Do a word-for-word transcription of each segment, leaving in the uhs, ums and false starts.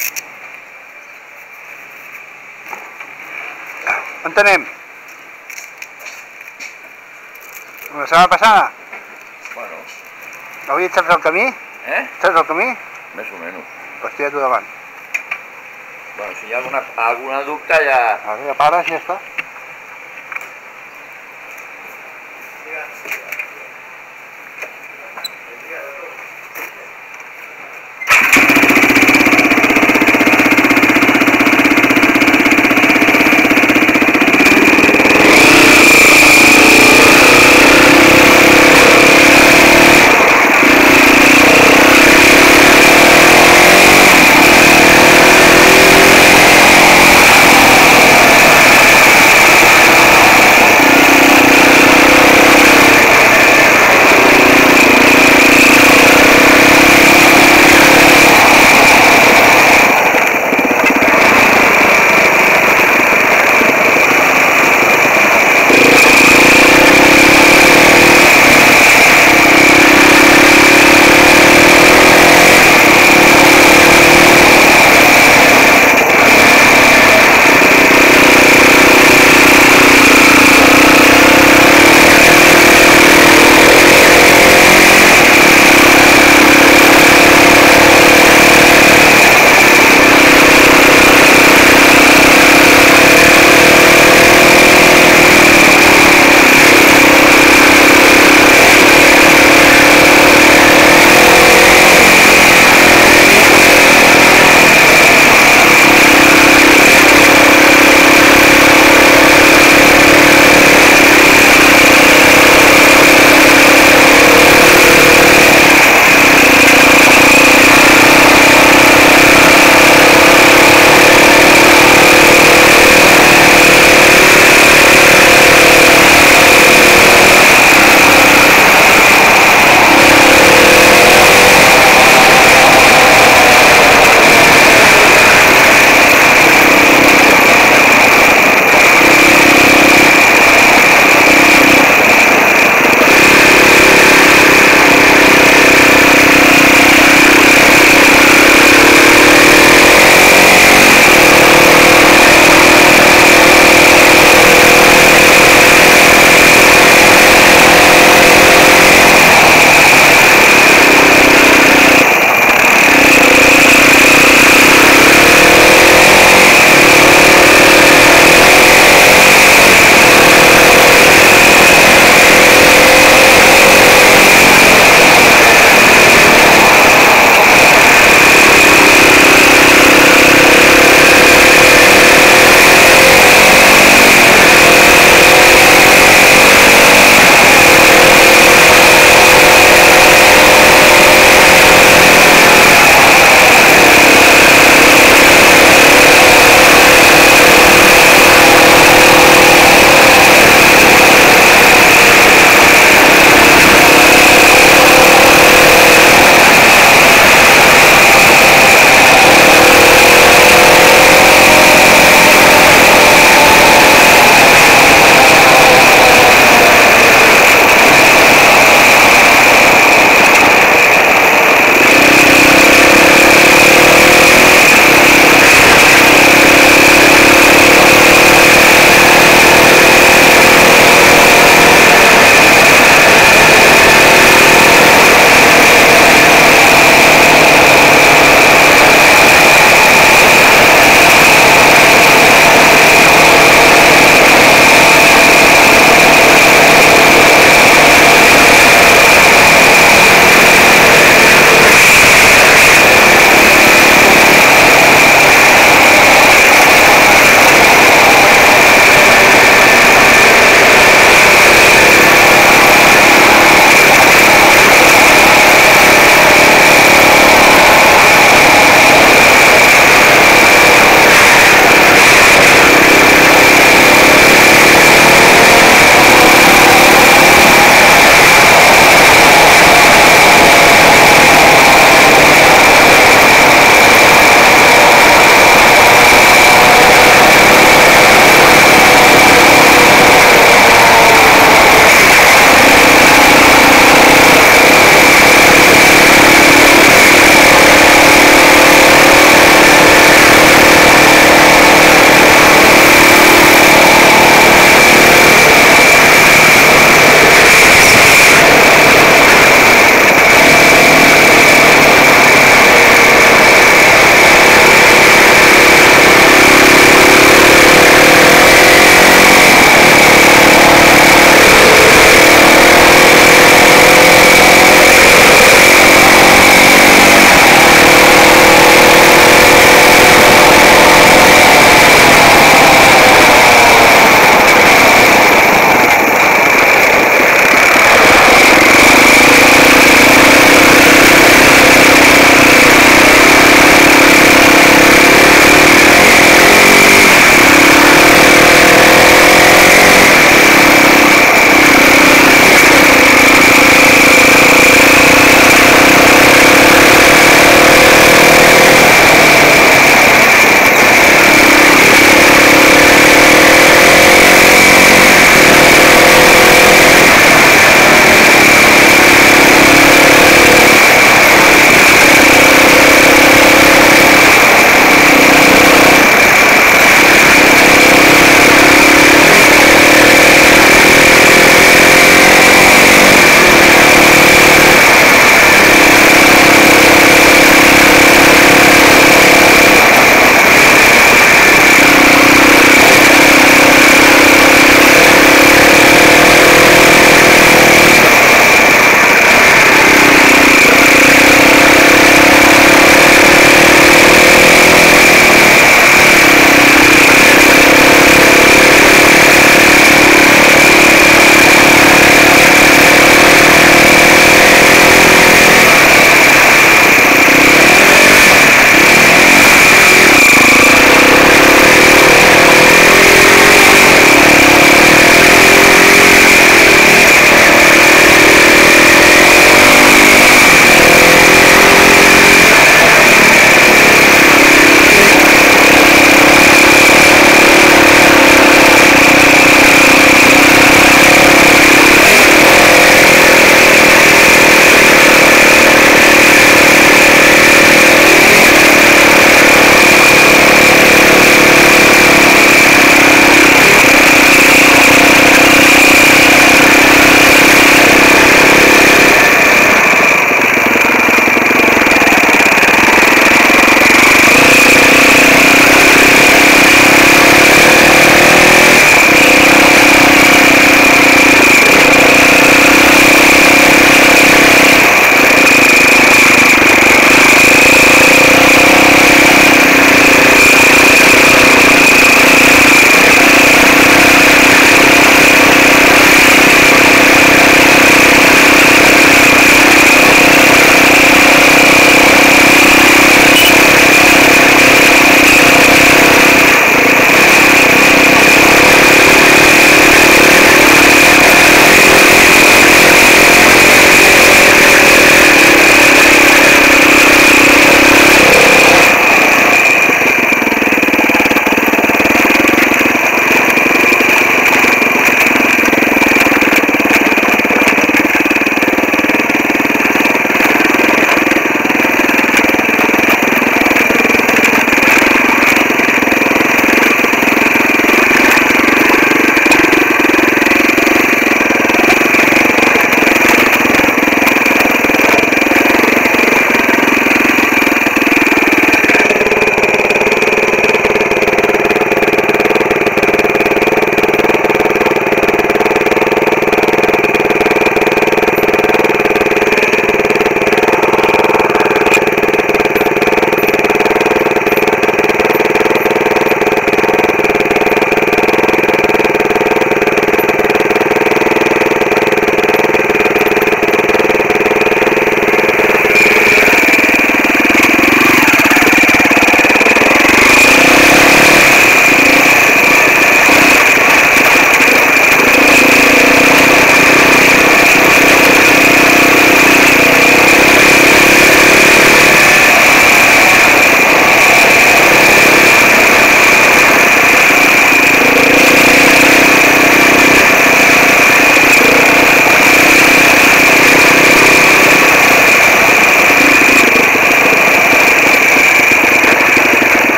On anem? La setmana passada? Bueno. Avui et saps el camí? Eh? Saps el camí? Més o menys. Pues tira tu davant. Bueno, si hi ha alguna, alguna dubte ja... A veure, pares i ja està.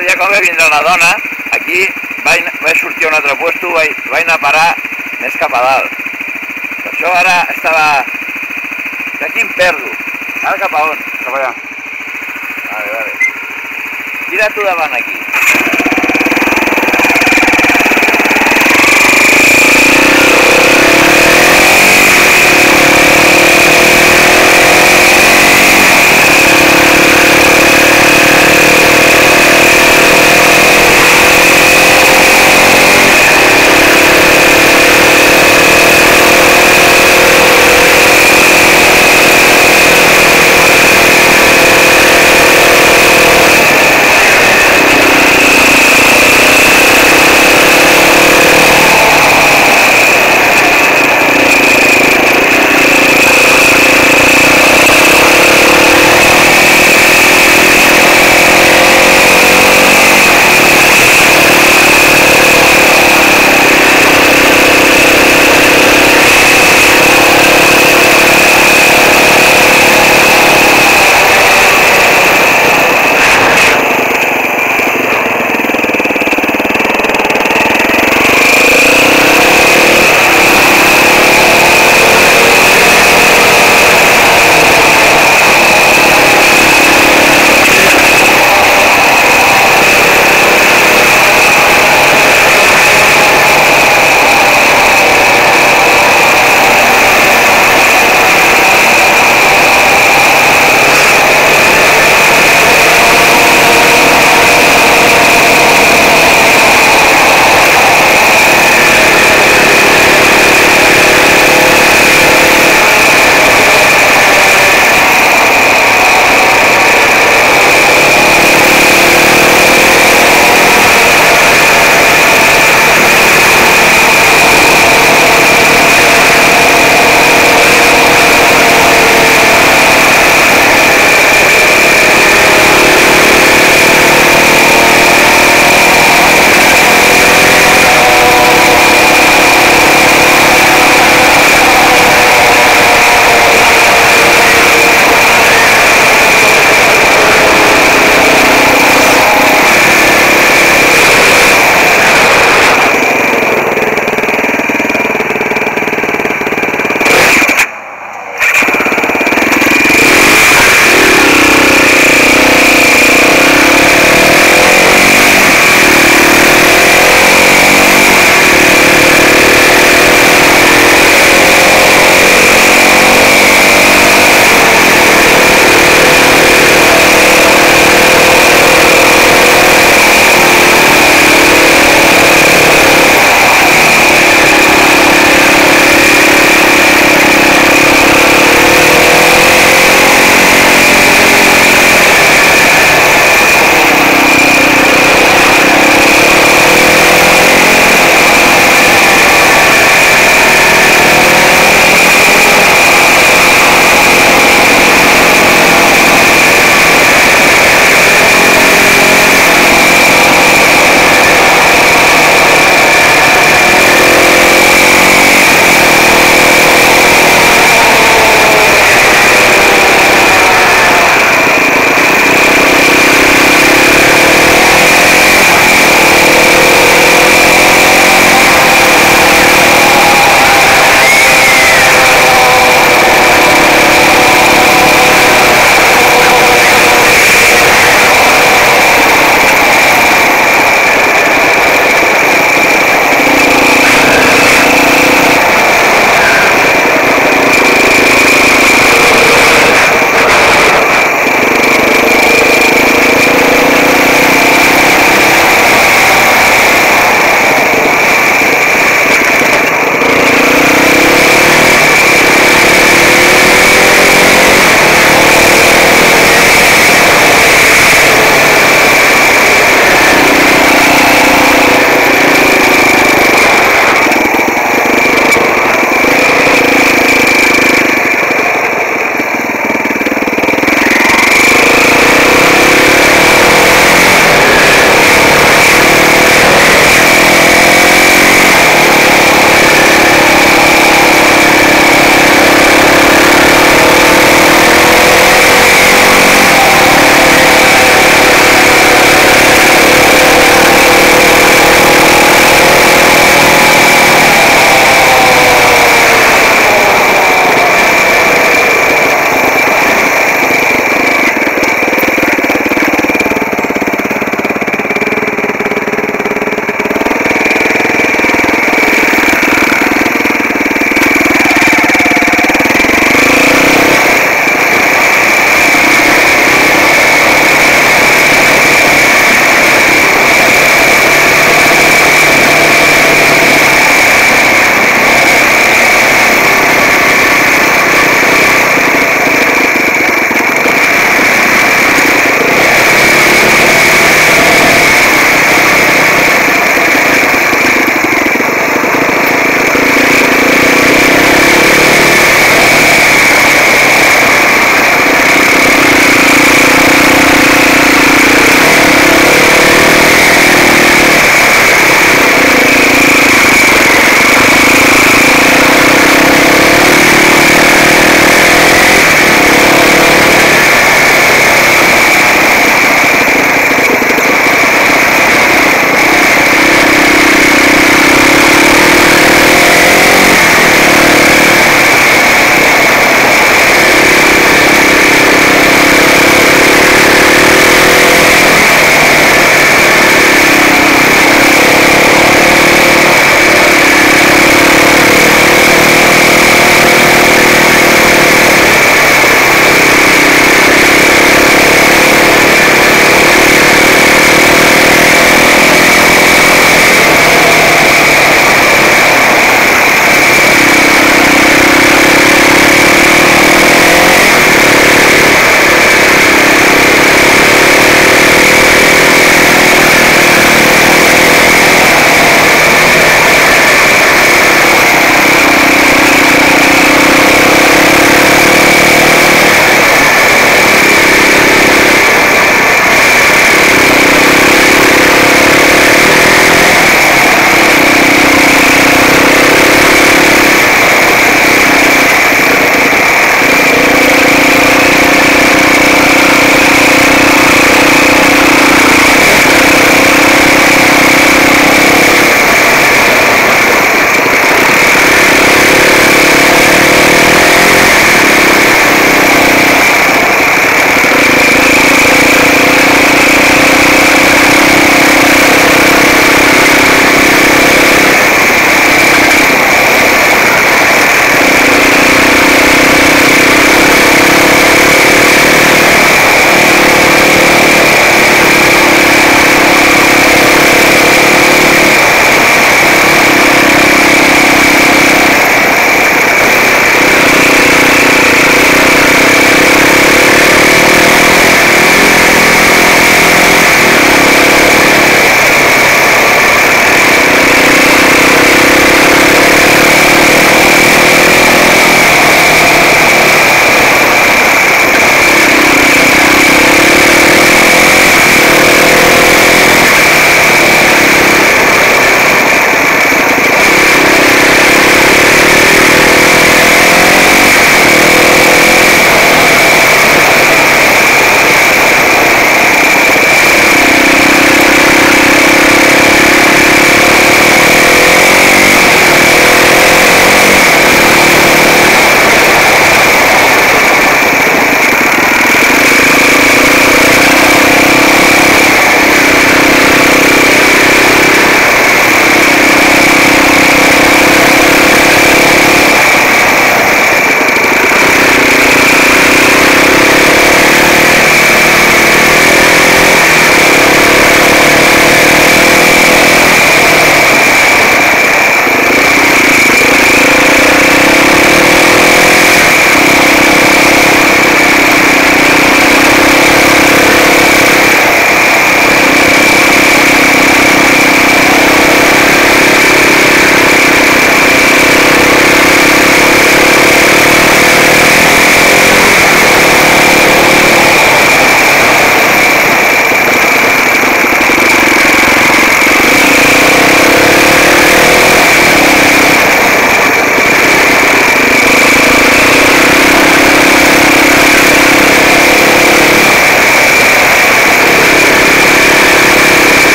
l'altre dia quan va vindre una dona, aquí vaig, vaig sortir a un altre puesto, vaig, vaig anar a parar més cap a dalt. Per això ara estava... Aquí em perdo. Ara cap a on? Cap allà. Vale, vale. Tira tu davant aquí.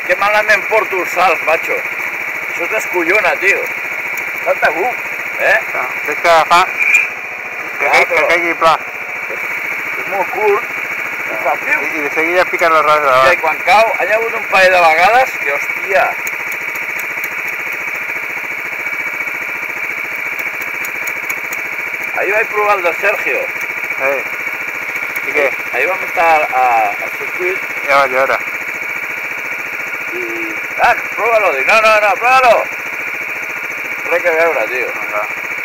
que malament porto els salts, macho. Això es descollona, tio. Falta gum, eh? No, tens que agafar que, Ah, ca que però- caigui pla. És molt curt. I fa I, piu. i de seguida piquen les rodes de I davant. quan cau, hi ha hagut un parell de vegades que, hòstia... Ahir vaig provar el de Sergio. Eh. I què? Ahir vam estar a, al circuit Ja vaig veure. i... Ah, prova-lo. Dic, no, no, no, prova-lo. Res que veure, tio. Vinga.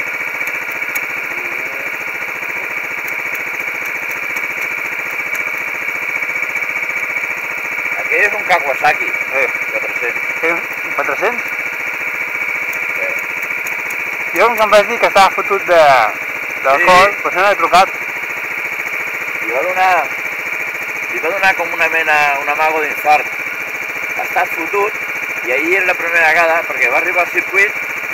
Aquell és un Kawasaki, Eh. quatre-cents. Què? Un quatre-cents? Eh. Jo em vaig dir que estava fotut de d'alcohol, Sí. però se n'ha trucat. Li va donar... Li va donar com una mena, un amago d'infart. Ha estat fotut i ahir és la primera vegada perquè va arribar al circuit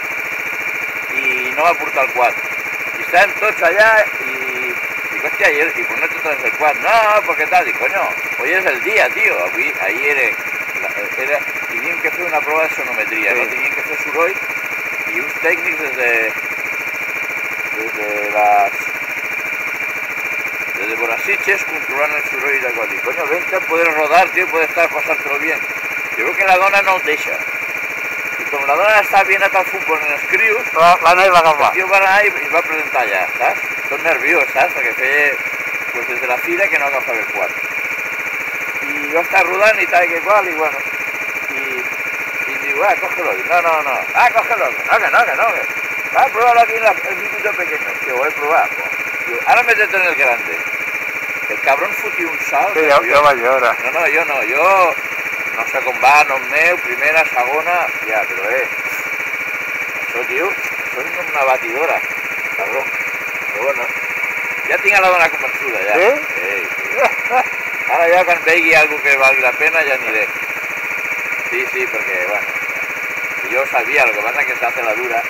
i no va portar el quad. I estàvem tots allà i... Dic, hòstia, ¿y, y por qué no te traes el quad? No, porque tal. Dic, coño, hoy es el dia, tio. Avui, ahir era... era teníem que fer una prova de sonometria, Sí. no? Teníem que fer soroll i uns tècnics des de... des de les... desde Borasiches controlant el soroll de quad. Dic, coño, vente, puedes rodar, tío, puedes estar, pasártelo bien. Yo creo que la dona no el deixa. I com la dona està bien atat al futbol en els crios, Però la noia va agafar. el tio va anar i es va presentar allà, saps? Tot nerviós, saps? Perquè feia, pues, des de la fira que no agafava el quad. I va estar rodant i tal, que qual, i bueno. I, i diu, ah, cógelo. Dic, no, no, no. Ah, cógelo. No, que no, que no. Que... Ah, pruébalo aquí en la, el circuito pequeño. Tío, voy a probar. Diu, ahora métete en el grande. El cabrón fotia un salt. Sí, ja, ja ho vaig veure. No, no, jo no, jo no sé com va, no meu, primera, segona, ja, però eh, això, tio, això és una batidora, cabrón. Però bueno, ja tinc a la dona convençuda, ja. Sí? Sí, sí. Ara ja quan vegi alguna que valgui la pena ja aniré. Sí, sí, perquè, bueno, jo sabia, el que passa que s'hace la dura.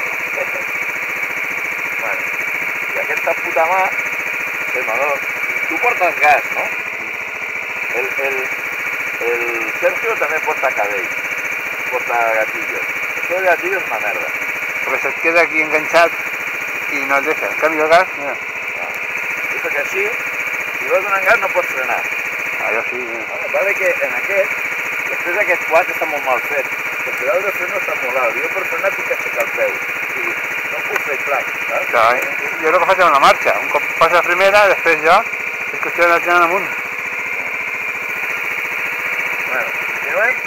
Bueno, i aquesta puta mà, Semador, tu portes gas, no? El, el, el Sergio també porta cabell, porta gatillo. Això de gatillo és una merda. Perquè se't queda aquí enganxat i no et deixa. En canvi el gas, mira. No. I perquè així, si vas donant gas no pots frenar. Ah, jo sí, mira. Vale, va bé que en aquest, després aquest quad està molt mal fet. El pedal de freno està molt alt. Jo per frenar tinc que aixecar el peu. O sigui, no puc fer clac, saps? Clar, jo el que faig és una marxa. Un cop passa la primera, després jo, és qüestió d'anar tirant amunt. Bueno, continuem.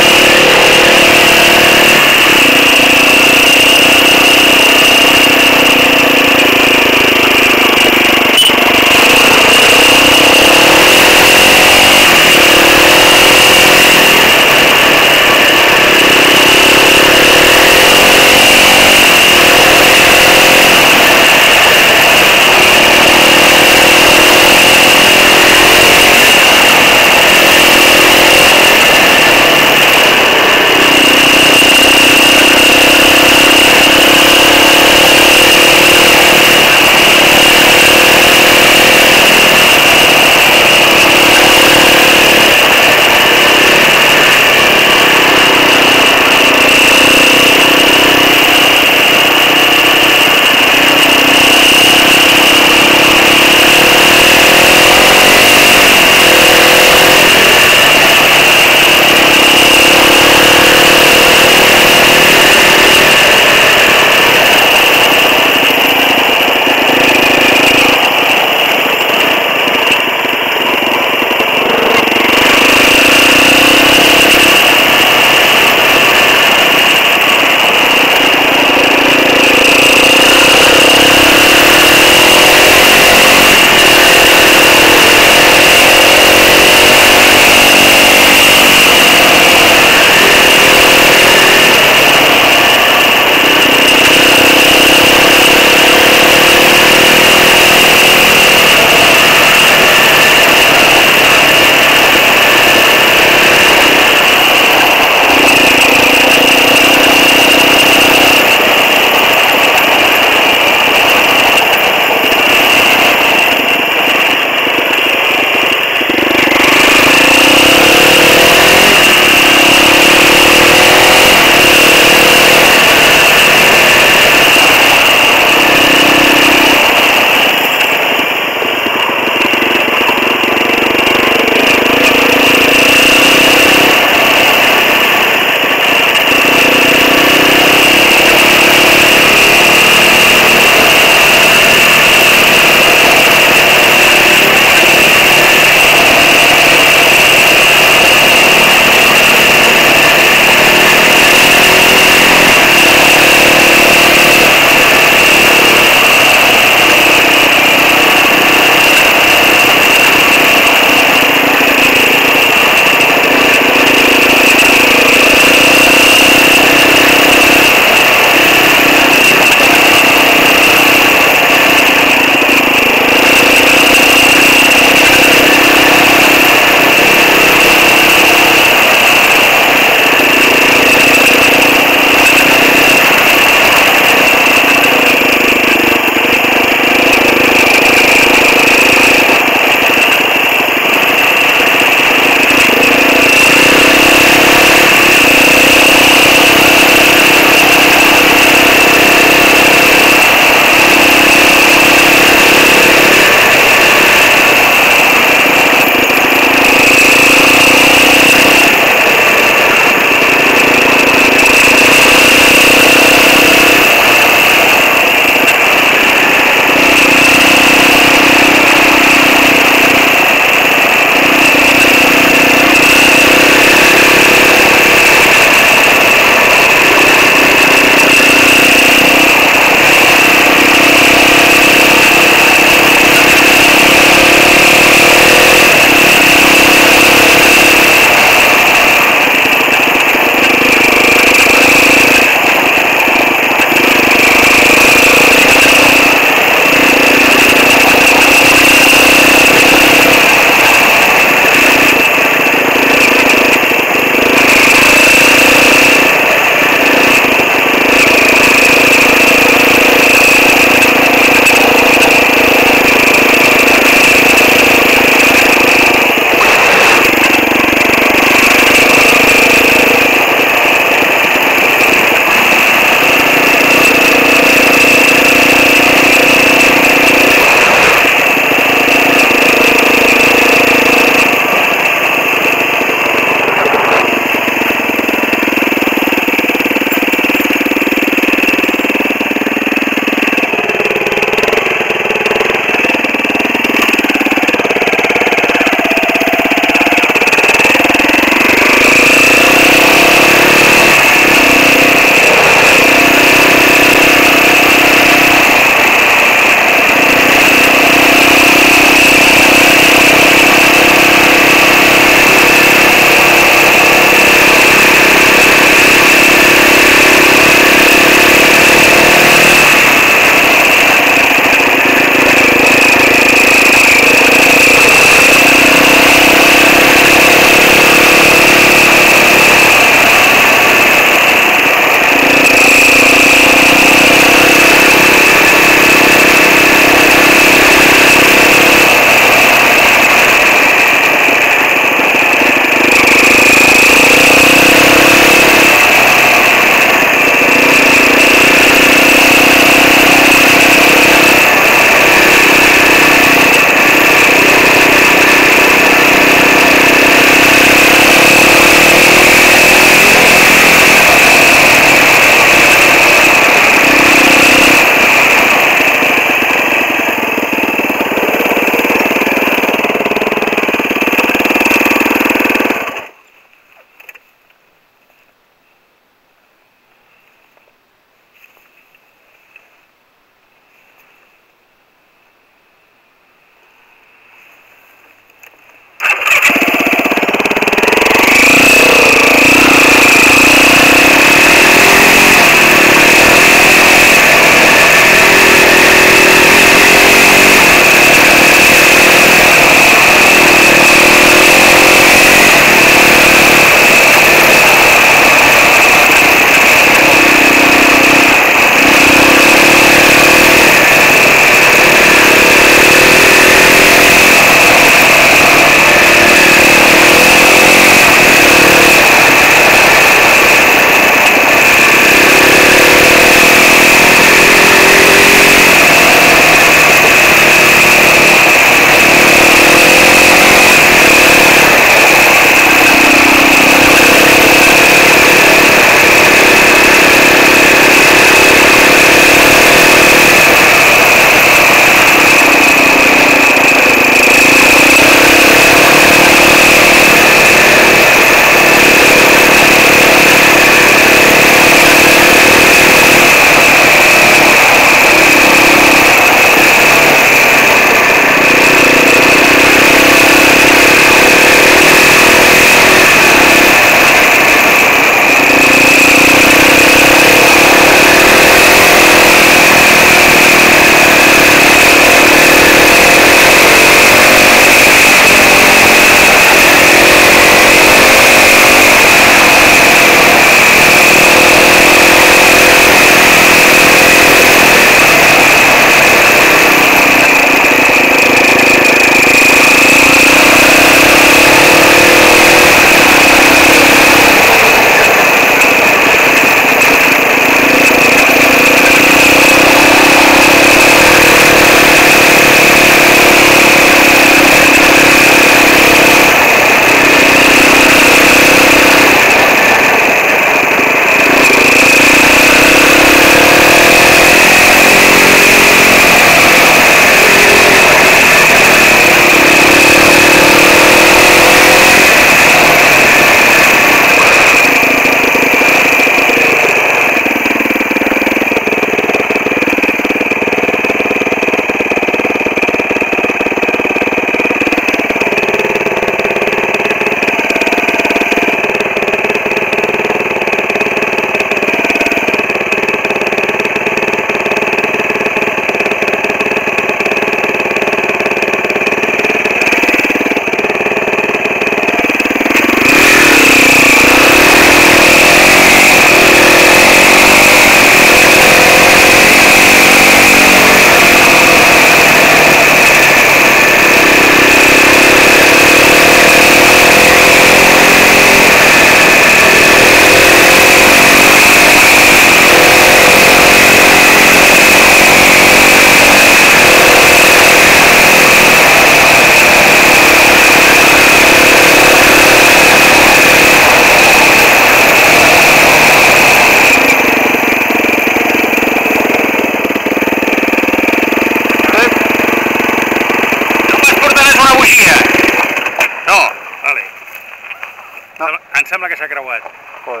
sembla que s'ha creuat. Joder.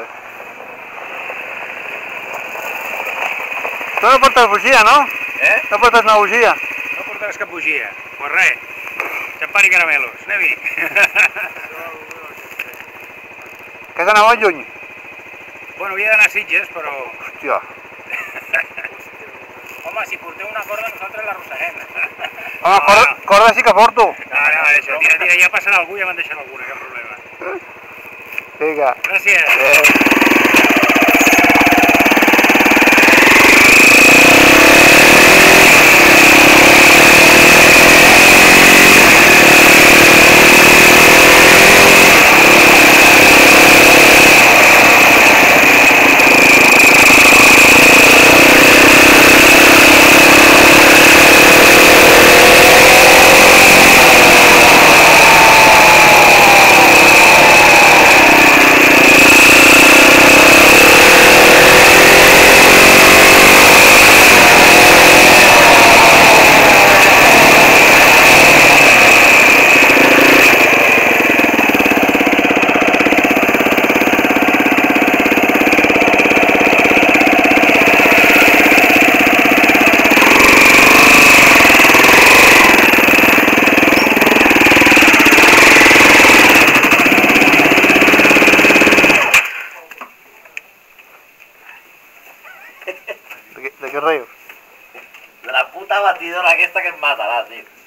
Tu no portes bugia, no? Eh? No portes una bugia? No portaràs cap bugia. Pues res, xampany i caramelos, anem-hi. Que has d'anar molt lluny? Bueno, havia d'anar a Sitges, però... Hòstia. Home, si porteu una corda, nosaltres l'arrosseguem. Home, corda, corda sí que porto. No, no, això, tira, tira, ja passarà algú i ja me'n deixarà alguna, cap problema. Vinga. Gràcies. Eh. De què, de què rius? De la puta batidora aquesta que em matarà, tio.